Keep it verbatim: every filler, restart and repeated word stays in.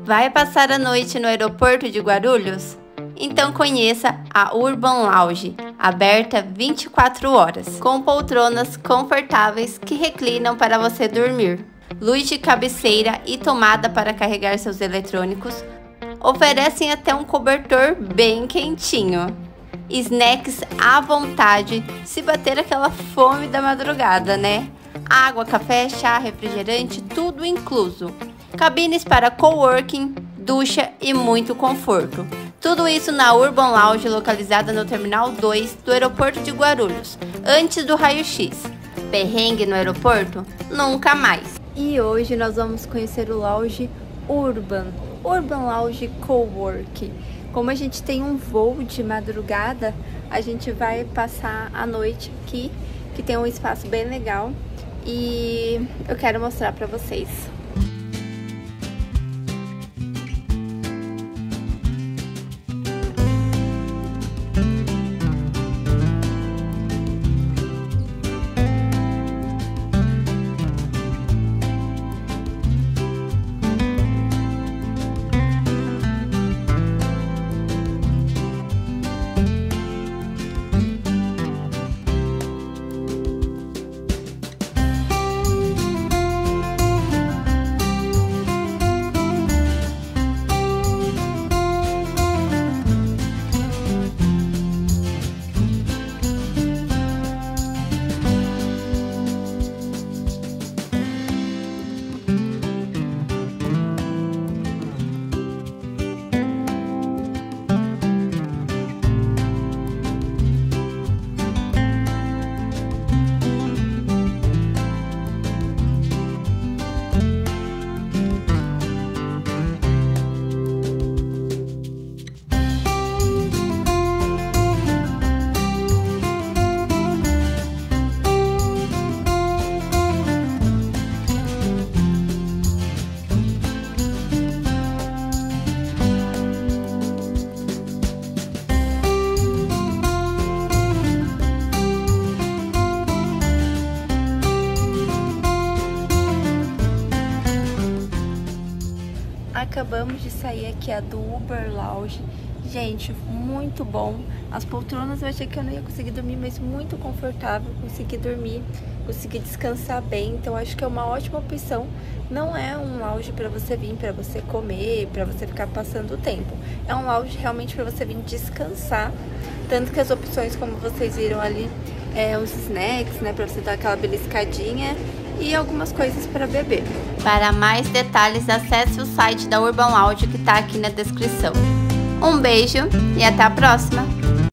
Vai passar a noite no aeroporto de Guarulhos? Então conheça a Urban Lounge, aberta vinte e quatro horas, com poltronas confortáveis que reclinam para você dormir, luz de cabeceira e tomada para carregar seus eletrônicos, oferecem até um cobertor bem quentinho, snacks à vontade se bater aquela fome da madrugada, né? Água, café, chá, refrigerante, tudo incluso. Cabines para coworking, ducha e muito conforto. Tudo isso na Urban Lounge, localizada no Terminal dois do aeroporto de Guarulhos, antes do raio-x. Perrengue no aeroporto? Nunca mais! E hoje nós vamos conhecer o Lounge Urban, Urban Lounge Cowork. Como a gente tem um voo de madrugada, a gente vai passar a noite aqui, que tem um espaço bem legal, e eu quero mostrar para vocês. Acabamos de sair aqui a do Urban Lounge. Gente, muito bom. As poltronas eu achei que eu não ia conseguir dormir, mas muito confortável. Consegui dormir, consegui descansar bem. Então acho que é uma ótima opção. Não é um lounge para você vir, para você comer, para você ficar passando o tempo. É um lounge realmente para você vir descansar. Tanto que as opções, como vocês viram ali, é uns snacks, né, para você dar aquela beliscadinha, e algumas coisas para beber. Para mais detalhes, acesse o site da Urban Lounge que está aqui na descrição. Um beijo e até a próxima!